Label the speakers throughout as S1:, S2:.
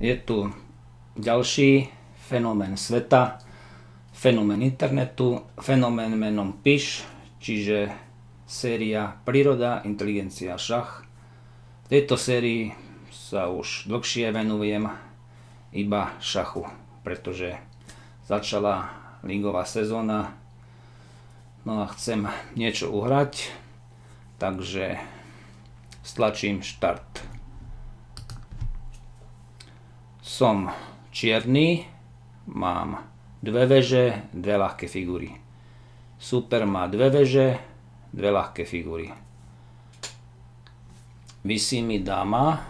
S1: Je tu ďalší fenomén sveta, fenomén internetu, fenomén menom PIŠ, čiže séria Príroda, inteligencia, šach. V tejto sérii sa už dlhšie venujem iba šachu, pretože začala ligová sezóna, no a chcem niečo uhrať, takže stlačím štart. Som čierny, mám dve veže, dve ľahké figúry. Super má dve veže, dve ľahké figúry. Visí mi dáma,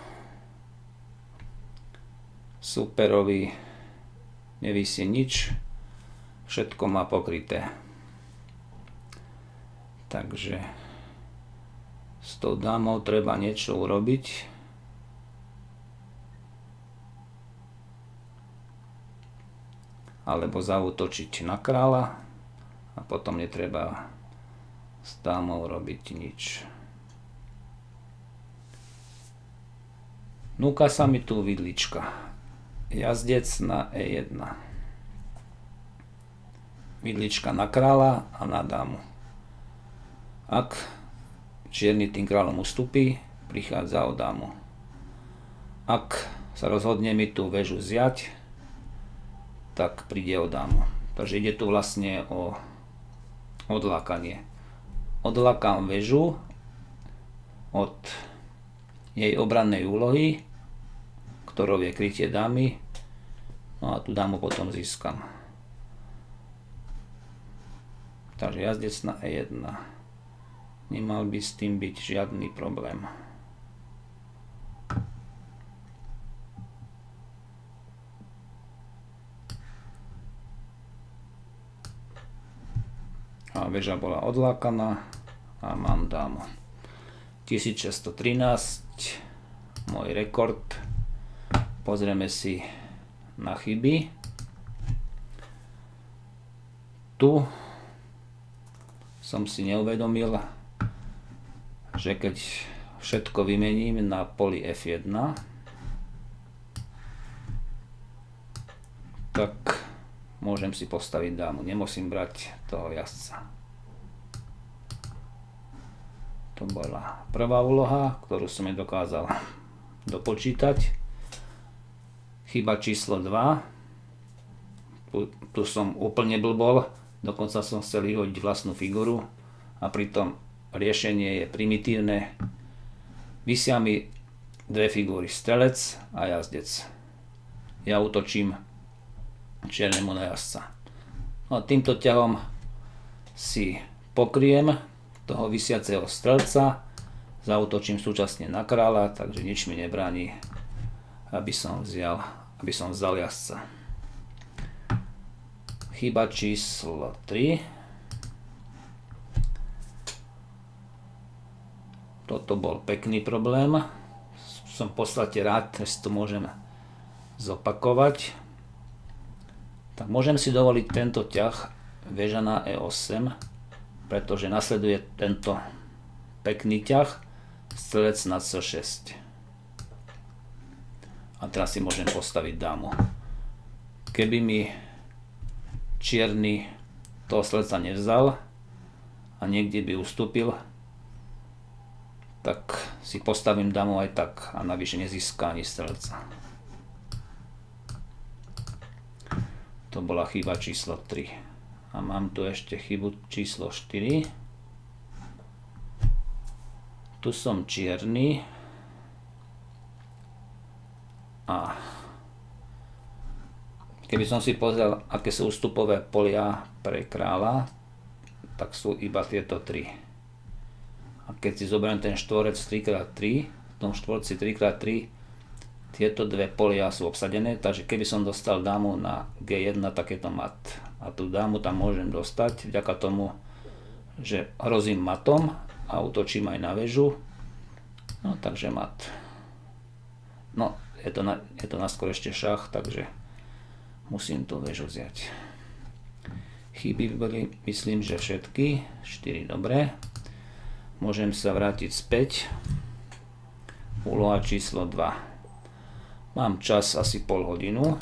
S1: superovi nevisí nič, všetko má pokryté. Takže s tou dámou treba niečo urobiť. Alebo zaútočiť na kráľa a potom netreba s dámou robiť nič. Núka sa mi tu vidlička. Jazdec na E1. Vidlička na kráľa a na dámu. Ak čierny tým kráľom ustupí, prichádza o dámu. Ak sa rozhodne mi tú väžu zjať, tak príde o dámu. Takže ide tu vlastne o odlákanie. Odlákam väžu od jej obrannej úlohy, ktorou je krytie dámy, no a tú dámu potom získam. Takže jazdec na E1. Nemal by s tým byť žiadny problém. A väža bola odlákaná a mám dámu. 1613, môj rekord. Pozrieme si na chyby. Tu som si neuvedomil, že keď všetko vymením na poli F1, tak môžem si postaviť dámu, nemusím brať toho jazdca. To bola prvá úloha, ktorú som nedokázal dopočítať. Chyba číslo 2. Tu som úplne blbol, dokonca som chcel vyhodiť vlastnú figuru a pritom riešenie je primitívne. Visia mi dve figúry, strelec a jazdec. Ja útočím čiernemu na jazdca. No a týmto ťahom si pokryjem toho visiaceho strelca, zaútočím súčasne na kráľa, takže nič mi nebráni, aby som vzal jazdca. Chyba číslo 3. Toto bol pekný problém. Som v podstate rád, že si to môžem zopakovať. Tak môžem si dovoliť tento ťah väža na E8, pretože nasleduje tento pekný ťah strelec na C6. A teraz si môžem postaviť dámu. Keby mi čierny toho strelca nevzal a niekde by ustúpil, tak si postavím dámu aj tak a navyše nezíska ani strelca. To bola chyba číslo 3. A mám tu ešte chybu číslo 4. Tu som čierny. A keby som si pozrel, aké sú ústupové polia pre kráľa, tak sú iba tieto 3. A keď si zoberiem ten štvorec 3x3, v tom štvorci 3x3, tieto dve polia sú obsadené, takže keby som dostal dámu na G1, tak je to mat. A tú dámu tam môžem dostať vďaka tomu, že hrozím matom a útočím aj na väžu. No takže mat. No, je to naskôr ešte šach, takže musím tú väžu vziať. Chyby boli, myslím, že všetky. 4, dobre. Môžem sa vrátiť späť. Úloha číslo 2. Mám čas asi pol hodinu.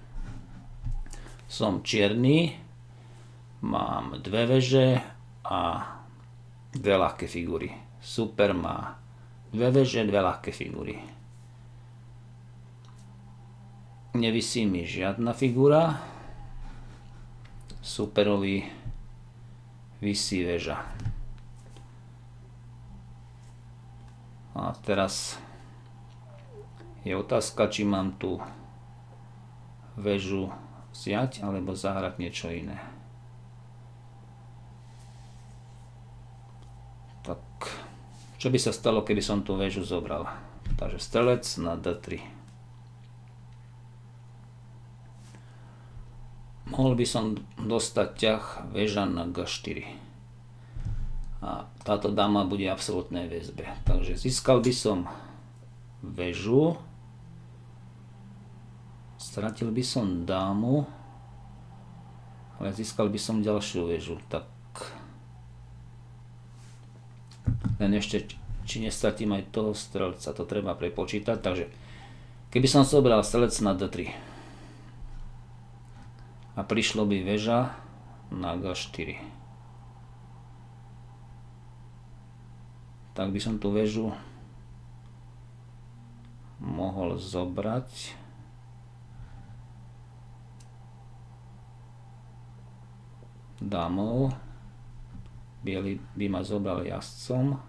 S1: Som čierny. Mám dve veže a dve ľahké figúry. Super má dve veže, dve ľahké figúry. Nevisí mi žiadna figúra. Superovi visí väža. A teraz je otázka, či mám tú väžu vziať alebo zahrať niečo iné. Tak, čo by sa stalo, keby som tú väžu zobral? Takže strelec na D3. Mohol by som dostať ťah väža na G4. A táto dáma bude v absolútnej väzbe. Takže získal by som väžu. Stratil by som dámu. Ale získal by som ďalšiu väžu. Tak len ešte, či nestratím aj toho strelca, to treba prepočítať. Takže keby som zobral strelec na D3 a prišlo by väža na G4, tak by som tú väžu mohol zobrať dámou. Bielý by ma zobral jazdcom.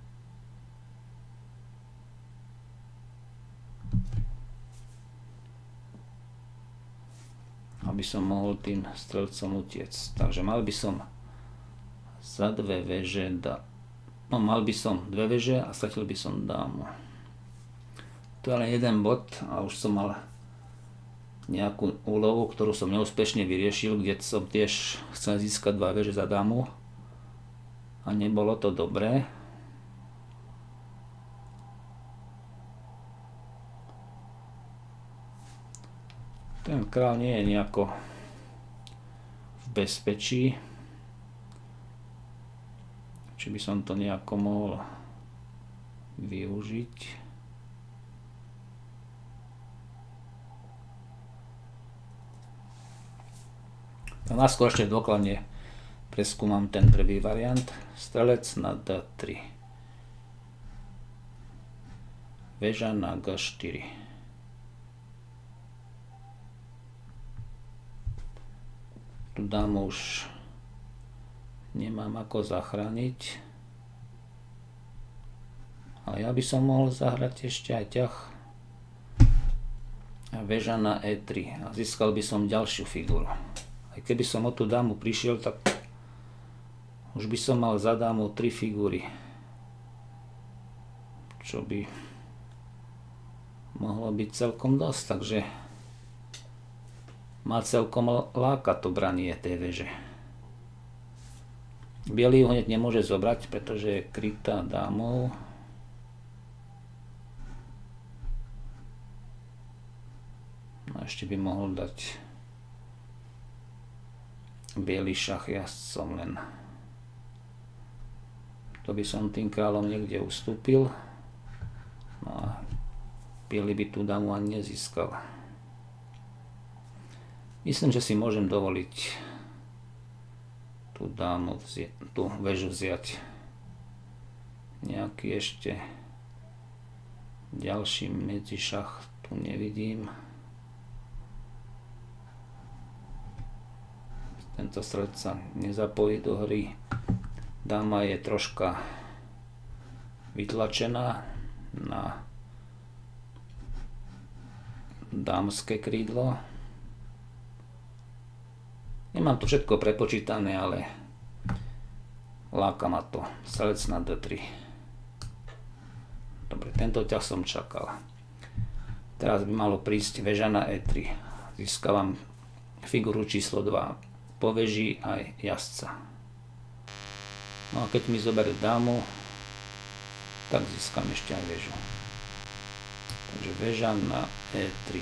S1: Aby som mohol tým strelcom utiecť. Takže mal by som za dve veže mal by som dve veže a stratil by som dámu. Tu je len jeden bod a už som mal nejakú úlohu, ktorú som neúspešne vyriešil, kde som tiež chcel získať dva veže za dámu. A nebolo to dobré. Ten kráľ nie je nejako v bezpečí. Či by som to nejako mohol využiť. No najskôr ešte dôkladne preskúmam ten prvý variant. Strelec na D3. Väža na G4. Tu dámu už nemám ako zachrániť. Ale ja by som mohol zahrať ešte aj ťah. A väža na E3. A získal by som ďalšiu figúru. Aj keby som o tú dámu prišiel, tak už by som mal za dámu 3 figúry. Čo by mohlo byť celkom dosť, takže má celkom láka to branie tej veže. Bielý ho hneď nemôže zobrať, pretože je krytá dámou. No ešte by mohol dať bielý šach jazdcom len. To by som tým kráľom niekde ustúpil. No a bielý by tú dámu ani nezískal. Myslím, že si môžem dovoliť tú dámu, tú väžu vziať. Nejaký ešte ďalší medzišach tu nevidím. Tento strelec sa nezapojí do hry. Dáma je troška vytlačená na dámske krídlo. Nemám to všetko prepočítané, ale láka ma to. Strelec na D3. Dobre, tento ťah som čakal. Teraz by malo prísť väža na E3. Získavam figuru číslo 2. Po veži aj jazdca. No a keď mi zoberie dámu, tak získam ešte aj väžu. Takže väža na E3.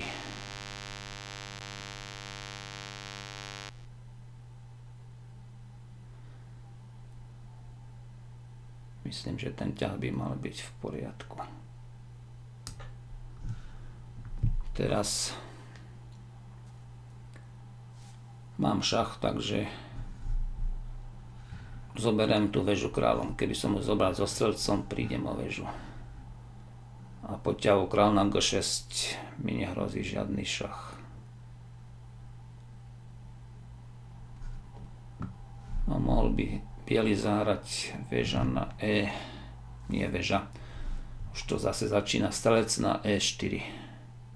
S1: Myslím, že ten ťah by mal byť v poriadku. Teraz mám šach, takže zoberiem tú väžu kráľom. Keby som ju zobral so strelcom, prídem o väžu. A po ťahu kráľ na G6 mi nehrozí žiadny šach. No, mohol by biely zahrať väža na E. Nie väža. Už to zase začína strelec na E4.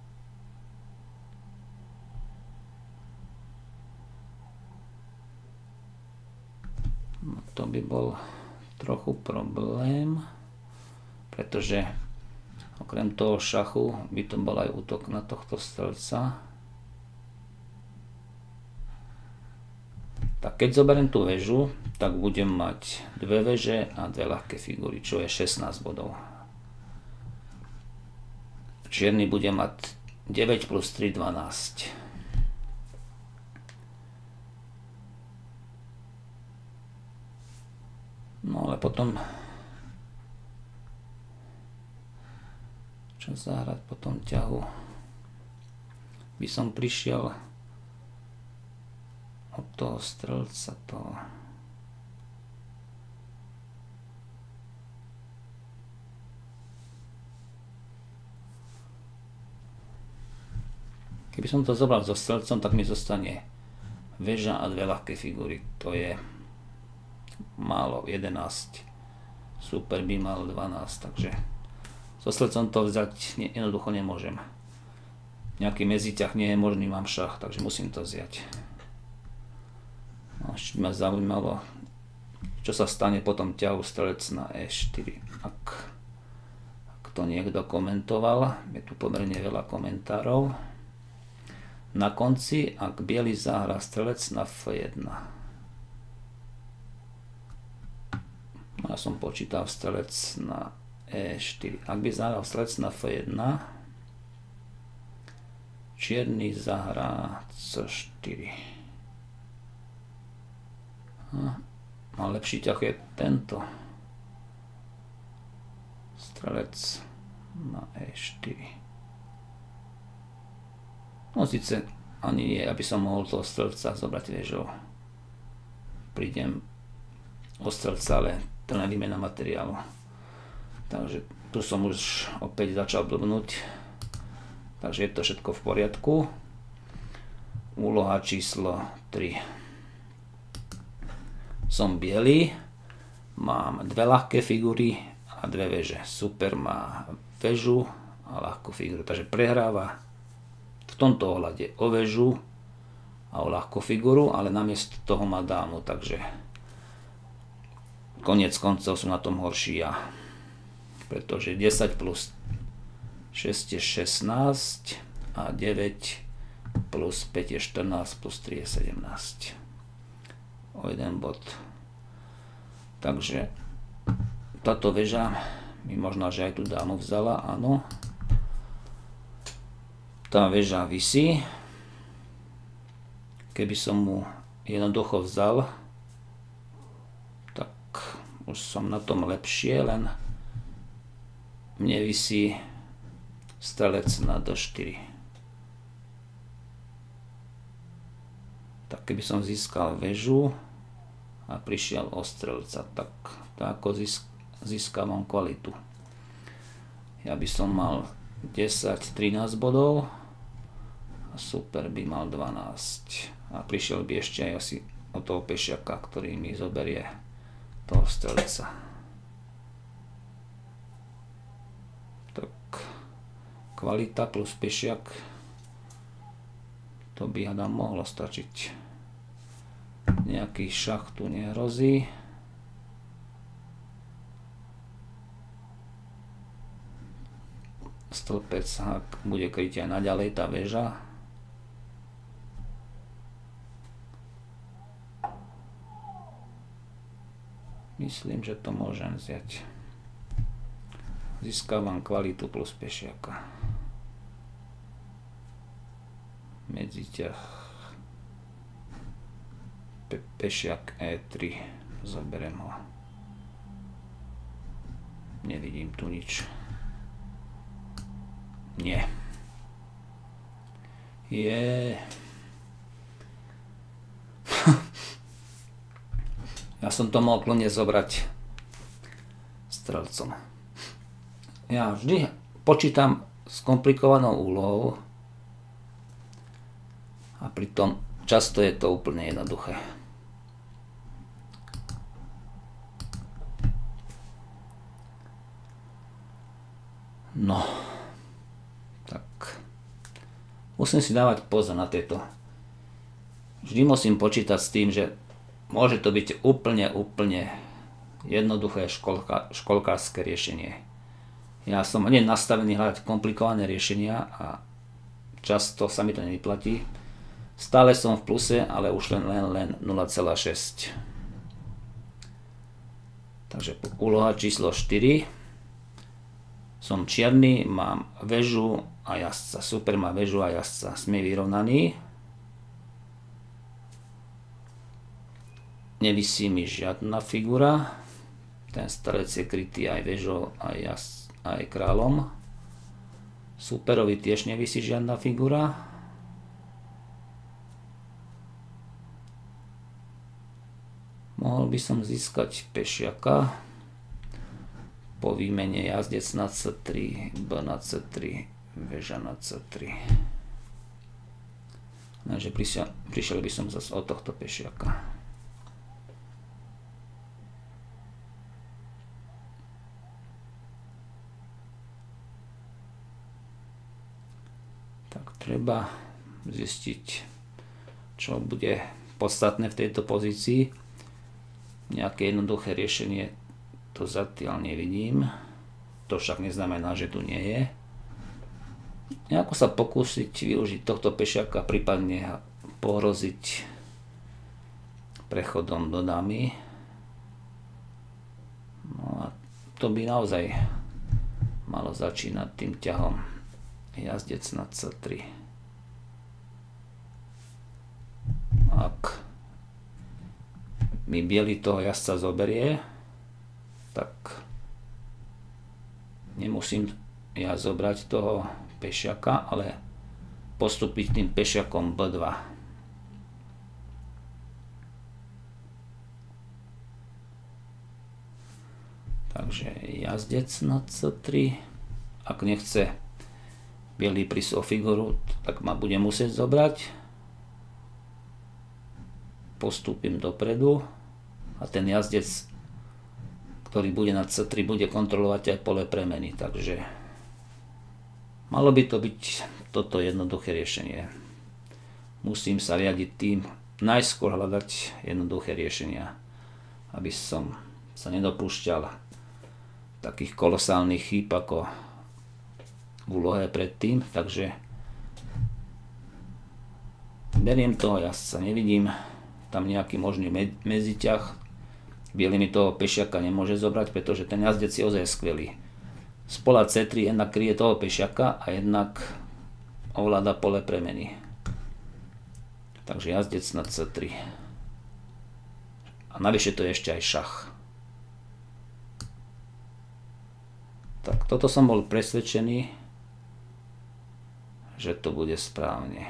S1: No, to by bol trochu problém, pretože okrem toho šachu by to bol aj útok na tohto strelca. Tak keď zoberiem tú väžu, tak budem mať dve väže a dve ľahké figúry, čo je 16 bodov. Čierny bude mať 9 plus 3, 12. No ale potom čo zahrať po tom ťahu, by som prišiel od toho strelca toho. Keby som to zobral so strelcom, tak mi zostane väža a dve ľahké figúry. To je málo, 11. Super by mal 12, takže so strelcom to vziať jednoducho nemôžem. Nejaký medziťah nie je možný, mám šach, takže musím to vziať. No, ešte ma zaujímalo, čo sa stane po tom ťahu strelec na E4. Ak to niekto komentoval, je tu pomerne veľa komentárov. Na konci, ak biely zahrá strelec na F1. Ja som počítal strelec na E4. Ak by zahral strelec na F1, čierny zahrá C4. A lepší ťah je tento. Strelec na E4. No síce ani nie, aby som mohol toho strelca zobrať väžou. Prídem o strelca, ale to je výmena materiálu. Takže tu som už opäť začal blbnúť. Takže je to všetko v poriadku. Úloha číslo 3. Som biely, mám dve ľahké figúry a dve väže. Super má väžu a ľahkú figúru, takže prehráva v tomto ohľade o väžu a o ľahkú figúru, ale namiesto toho má dámu, takže koniec koncov som na tom horší ja. Pretože 10 plus 6 je 16 a 9 plus 5 je 14 plus 3 je 17. O jeden bod. Takže táto väža mi možno, že aj tú dámu vzala, áno. Tá väža visí. Keby som mu jednoducho vzal, tak už som na tom lepšie, len mne visí strelec na D4. Tak keby som získal väžu a prišiel o strelca, tak ako získavam kvalitu. Ja by som mal 10-13 bodov a super by mal 12 a prišiel by ešte aj asi o toho pešiaka, ktorý mi zoberie toho strelca. Tak kvalita plus pešiak, to by nám mohlo stačiť. Nejaký šach tu nehrozí. Stĺpec bude kryť aj naďalej tá väža. Myslím, že to môžem vziať. Získavam kvalitu plus pešiaka. Medziťah. Pešiak E3. Zoberiem ho. Nevidím tu nič. Nie. Je. Ja som to mohol kľudne zobrať strelcom. Ja vždy počítam s komplikovanou úlohou a pritom často je to úplne jednoduché. No, tak musím si dávať pozor na tieto. Vždy musím počítať s tým, že môže to byť úplne jednoduché školkárske riešenie. Ja som hneď nastavený hľadať komplikované riešenia a často sa mi to nevyplatí. Stále som v pluse, ale už len 0,6. Takže úloha číslo 4. Som čierny, mám väžu a jazdca. Super, má väžu a jazdca. Sme vyrovnaní. Nevisí mi žiadna figura. Ten strelec je krytý aj väžou, aj kráľom. Superovi tiež nevisí žiadna figura. Mohol by som získať pešiaka po výmene jazdec na C3, B na C3, väža na C3. Takže prišiel by som zase od tohto pešiaka. Tak treba zistiť, čo bude podstatné v tejto pozícii. Nejaké jednoduché riešenie to zatiaľ nevidím. To však neznamená, že tu nie je. Nejako sa pokúsiť využiť tohto pešiaka, prípadne pohroziť prechodom do dámy. No a to by naozaj malo začínať tým ťahom jazdec na C3. Ak mi biely toho jazdca zoberie, tak nemusím ja zobrať toho pešiaka, ale postúpiť tým pešiakom B2. Takže jazdec na C3. Ak nechce bielý prísť o figuru, tak ma bude musieť zobrať. Postúpim dopredu a ten jazdec, ktorý bude na C3, bude kontrolovať aj pole premeny. Takže malo by to byť toto jednoduché riešenie. Musím sa riadiť tým, najskôr hľadať jednoduché riešenia, aby som sa nedopúšťal takých kolosálnych chýb ako v úlohe predtým. Takže beriem toho jazdca, nevidím tam nejaký možný medziťah. Bielý mi toho pešiaka nemôže zobrať, pretože ten jazdec je ozaj skvelý. Z pola C3 jednak kryje toho pešiaka a jednak ovláda pole premeny. Takže jazdec na C3. A navyše to je ešte aj šach. Tak toto som bol presvedčený, že to bude správne.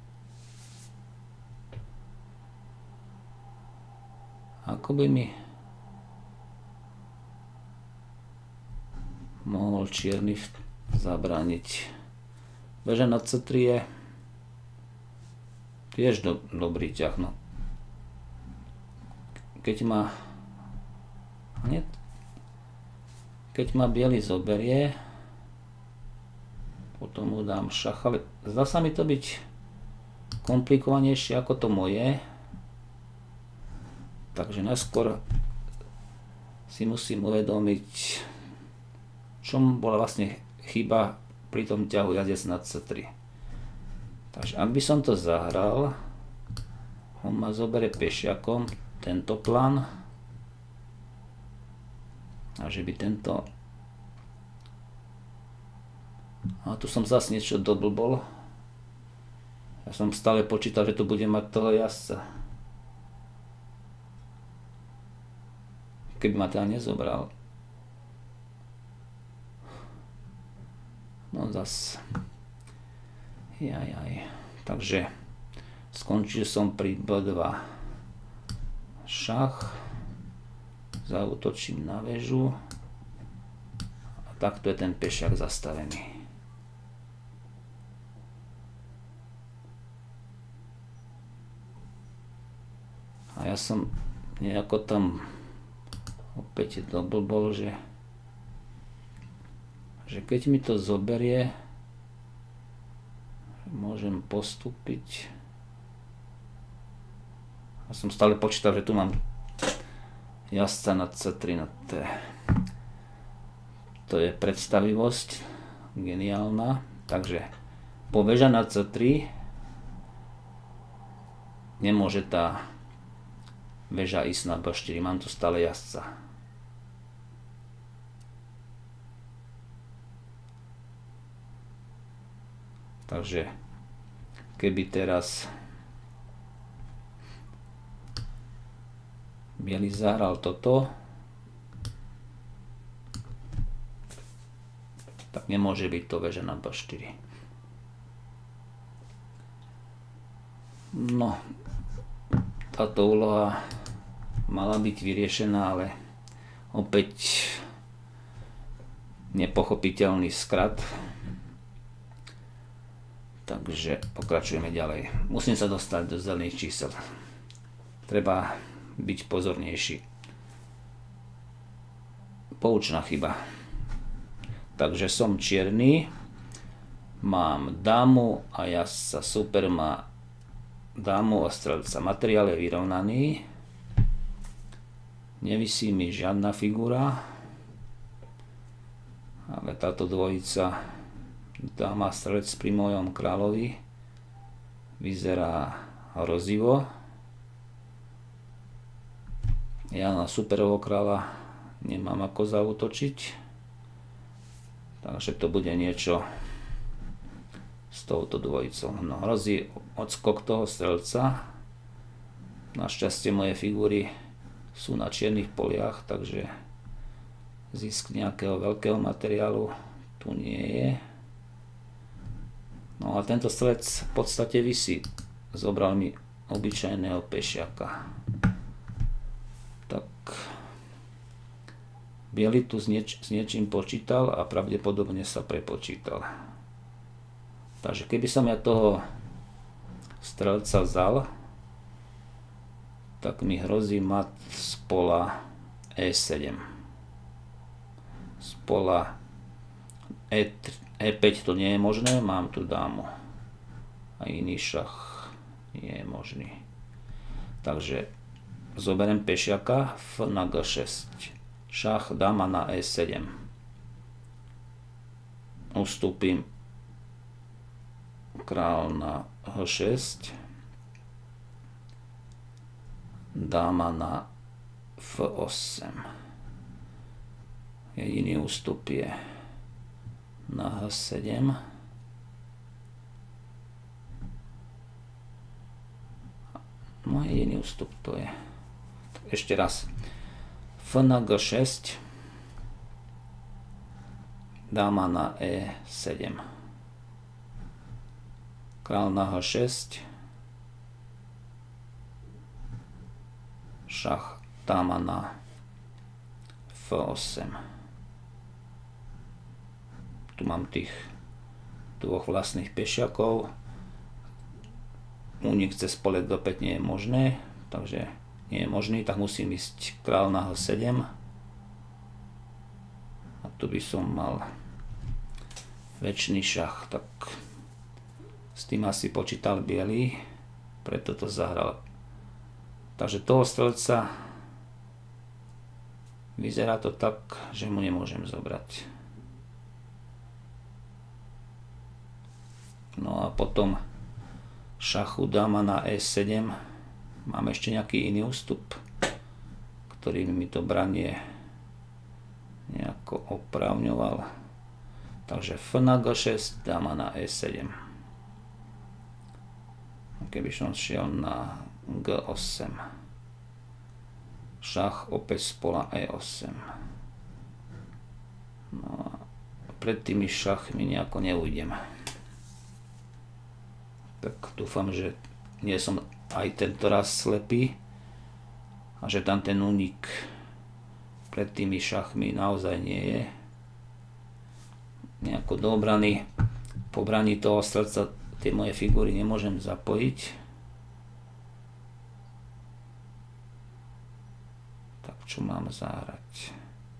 S1: Ako by mi mohol čierny zabrániť. Väža na C3 je tiež dobrý ťah. No. Keď ma biely zoberie, potom mu dám šach, ale zdá sa mi to byť komplikovanejšie ako to moje. Takže najskôr si musím uvedomiť, čom bola vlastne chyba pri tom ťahu jazdec na C3. Takže ak by som to zahral, on ma zoberie pešiakom, tento plán, a že by tento... A tu som zase niečo doblbol. Ja som stále počítal, že tu bude mať toho jazdca. Keby ma teda nezobral. No zas. Jajaj. Takže skončil som pri B2 šach, zaútočím na väžu a takto je ten pešák zastavený. A ja som nejako tam opäť doblbol, že keď mi to zoberie, môžem postúpiť. A som stále počítal, že tu mám jazdca na C3 na T. To je predstavivosť geniálna. Takže po väža na C3 nemôže tá väža ísť na B4. Mám tu stále jazdca. Takže keby teraz biely zahral toto, tak nemôže byť to väža na B4. No, táto úloha mala byť vyriešená, ale opäť nepochopiteľný skrat. Takže pokračujeme ďalej. Musím sa dostať do zelených čísel. Treba byť pozornejší. Poučná chyba. Takže som čierny, mám dámu a jazdca. Super má dámu a strelca. Materiál je vyrovnaný. Nevisí mi žiadna figura. Ale táto dvojica dáma strelec pri mojom kráľovi vyzerá hrozivo. Ja na superového kráľa nemám ako zaútočiť, takže to bude niečo s touto dvojicou. No, hrozí odskok toho strelca. Našťastie moje figúry sú na čiernych poliach, takže zisk nejakého veľkého materiálu tu nie je. No a tento strelec v podstate visí. Zobral mi obyčajného pešiaka. Tak biely tu s niečím počítal a pravdepodobne sa prepočítal. Takže keby som ja toho strelca vzal, tak mi hrozí mat z pola E7. Z pola E5 to nie je možné, mám tu dámu. A iný šach nie je možný. Takže zoberiem pešiaka F na G6. Šach, dáma na E7. Ustúpim král na H6. Dáma na F8. Jediný ústup je na H7. No jediný ústup to je. Ešte raz. F na G6. Dáma na E7. Král na H6. Šach, dáma na F8. Tu mám tých dvoch vlastných pešiakov. Únik cez pole D5 nie je možné, takže nie je možný, tak musím ísť král na H7. A tu by som mal väčší šach, tak s tým asi počítal biely, preto to zahral. Takže toho strelca vyzerá to tak, že mu nemôžem zobrať. No a potom šachu dáma na E7. Mám ešte nejaký iný ústup, ktorý mi to branie nejako opravňoval. Takže F na G6, dáma na E7. Keby som šiel na G8. Šach opäť z pola E8. No a pred tými šachmi nejako neujdem. Tak dúfam, že nie som aj tento raz slepý a že tam ten únik pred tými šachmi naozaj nie je. Nejako do obrany, po braní toho strelca tie moje figúry nemôžem zapojiť. Tak čo mám zahrať?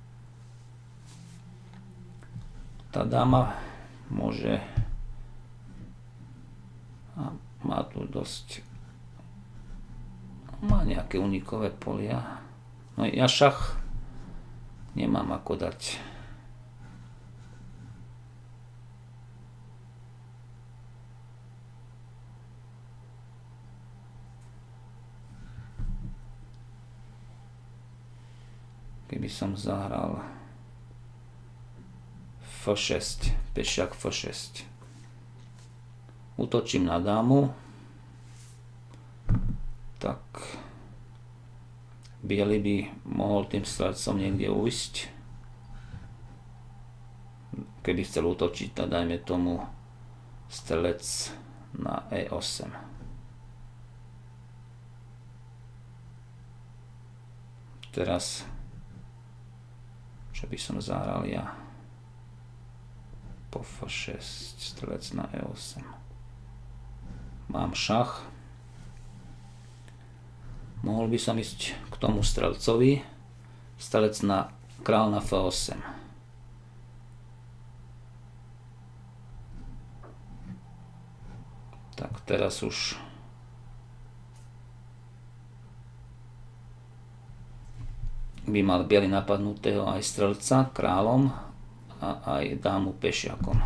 S1: Tá dáma môže, a má tu dosť, má nejaké unikové polia. No ja šach nemám ako dať. Keby som zahral F6, pešák F6. Útočím na dámu. Tak biely by mohol tým strelcom niekde ujsť. Keby chcel útočiť, tak dajme tomu strelec na E8. Teraz čo by som zahral ja? Po F6, strelec na E8. Mám šach. Mohol by som ísť k tomu strelcovi. Strelec na kráľ na F8. Tak teraz už by mal biely napadnutého aj strelca kráľom a aj dámu pešiakom.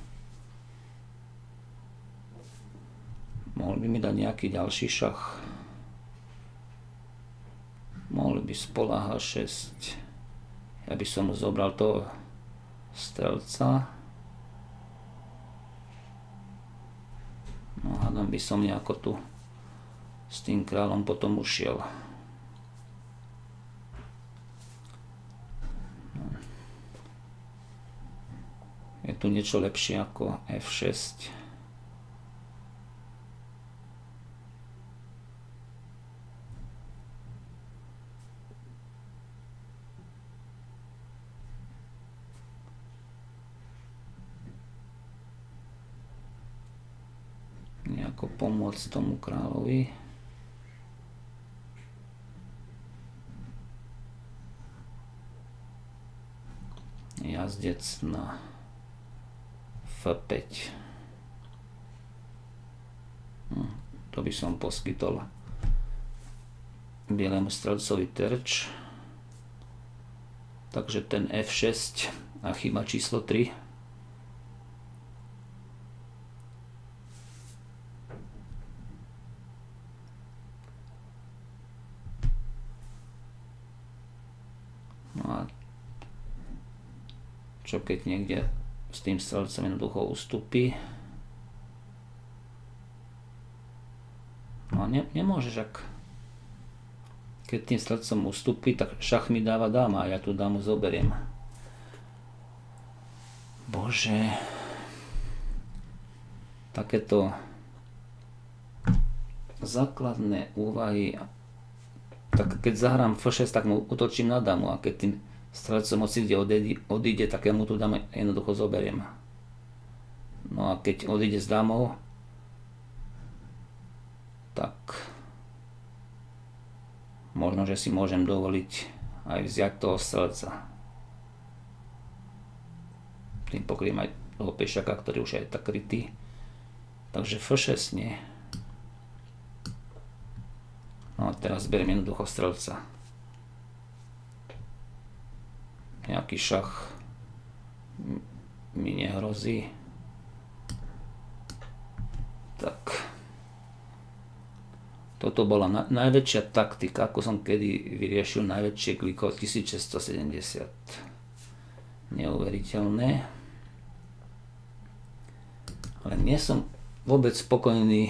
S1: Mohol by mi dať nejaký ďalší šach. Mohol by spola H6. Ja by som zobral toho strelca. No hádam by som nejako tu s tým kráľom potom ušiel. Je tu niečo lepšie ako F6. Nejako pomôcť tomu kráľovi. Jazdec na F5. To by som poskytol bielému strelcovi terč. Takže ten F6 a chyba číslo 3. No a čo keď niekde s tým strelcom jednoducho ustúpi. No nemôžeš, keď tým strelcom ustúpi, tak šach mi dáva dáma a ja tú dámu zoberiem. Bože. Takéto základné úvahy. Tak keď zahrám F6, tak mu utočím na dámu a keď tým strelcom hoci kde odíde, tak ja mu tú dámu jednoducho zoberiem. No a keď odíde s dámou, tak možno, že si môžem dovoliť aj vziať toho strelca. Tým pokryjem aj toho pešaka, ktorý už je tak krytý. Takže F6 nie. No a teraz beriem jednoducho strelca. Nejaký šach mi nehrozí. Tak. Toto bola najväčšia taktika, ako som kedy vyriešil najväčšie kliko 1670. Neuveriteľné. Ale nie som vôbec spokojný.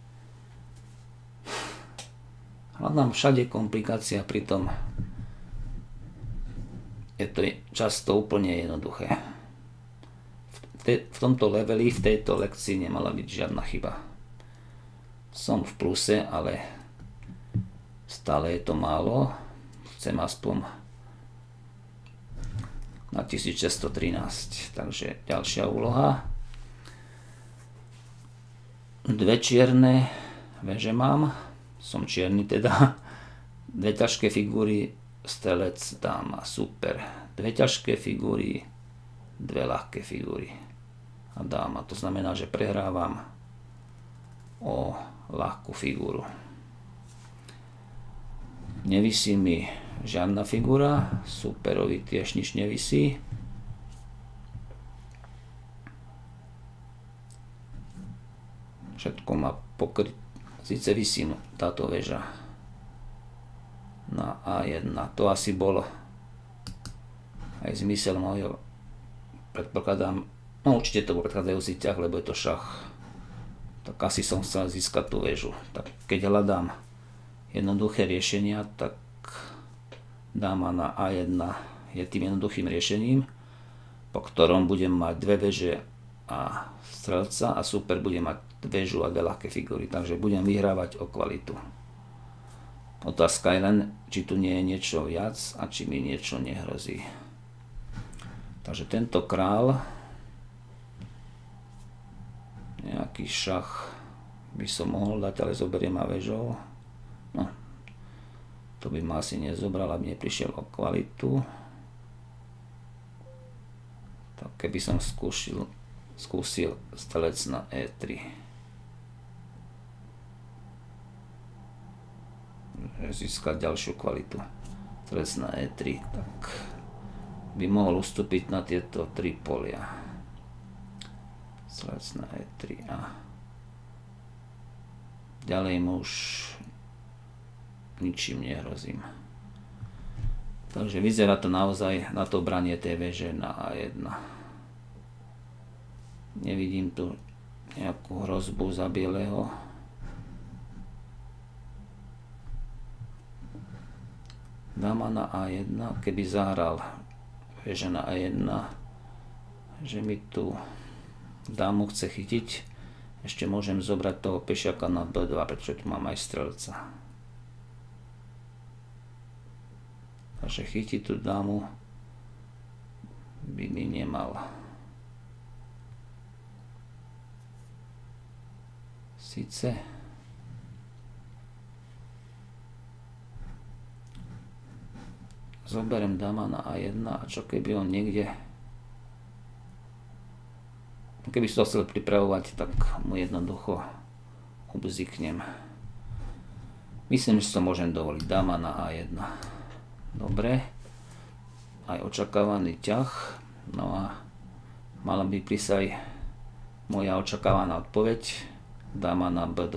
S1: Hľadám všade komplikácia, pritom je to často úplne jednoduché. V tomto leveli, v tejto lekcii nemala byť žiadna chyba. Som v pluse, ale stále je to málo. Chcem aspoň na 1613. Takže ďalšia úloha. Dve čierne veže mám. Som čierny teda. Dve ťažké figúry, strelec, dáma, super. Dve ťažké figúry, dve ľahké figúry a dáma. To znamená, že prehrávam o ľahkú figúru. Nevisí mi žiadna figúra, superovi tiež nič nevisí. Všetko má pokryť, síce visí táto väža na A1. To asi bol aj zmysel môjho, predpokladám, no určite to bol predchádzajúci ťah, lebo je to šach. Tak asi som chcel získať tú väžu. Tak keď hľadám jednoduché riešenia, tak dáma na A1 je tým jednoduchým riešením, po ktorom budem mať dve veže a strelca a super bude mať väžu a dve ľahké figúry. Takže budem vyhrávať o kvalitu. Otázka je len, či tu nie je niečo viac a či mi niečo nehrozí. Takže tento král, nejaký šach by som mohol dať, ale zoberiem ma väžou. No, to by ma asi nezobral, aby neprišiel o kvalitu. Tak keby som skúsil strelec na E3. Získať ďalšiu kvalitu. Strelec na E3, tak by mohol ustúpiť na tieto tri polia. Strelec na E3 a ďalej mu už ničím nehrozím. Takže vyzerá to naozaj na to branie tej veže na A1. Nevidím tu nejakú hrozbu za bieleho. Dáma na A1, keby zahral veža na A1, že mi tu dámu chce chytiť, ešte môžem zobrať toho pešiaka na B2, pretože tu mám aj strelca. Takže chytiť tú dámu by mi nemal. Sice zoberiem dáma na A1 a čo keby on niekde, keby som to chcel pripravovať, tak mu jednoducho ubziknem. Myslím, že to môžem dovoliť. Dáma na A1. Dobre. Aj očakávaný ťah. No a mala by prísť aj moja očakávaná odpoveď. Dáma na B2.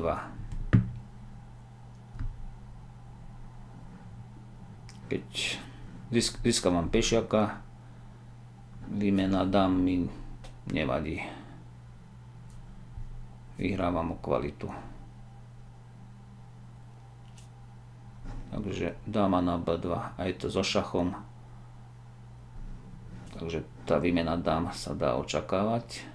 S1: Keď získavam pešiaka, výmena dám mi nevadí. Vyhrávam o kvalitu. Takže dáma na B2. Aj to so šachom. Takže tá výmena dám sa dá očakávať.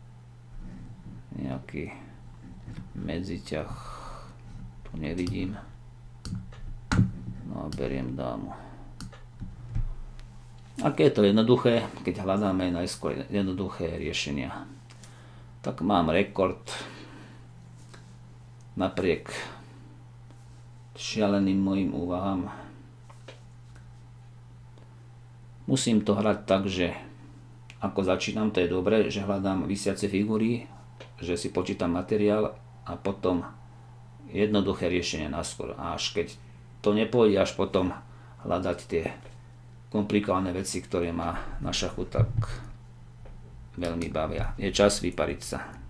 S1: Nejaký medziťah tu nevidím. No a beriem dámu. Aké je to jednoduché, keď hľadáme najskôr jednoduché riešenia. Tak mám rekord napriek šialeným mojim úvahám. Musím to hrať tak, že ako začínam, to je dobré, že hľadám visiace figúry, že si počítam materiál a potom jednoduché riešenie naskôr. A až keď to nepôjde, až potom hľadať tie komplikované veci, ktoré má na šachu, tak veľmi bavia. Je čas vypariť sa.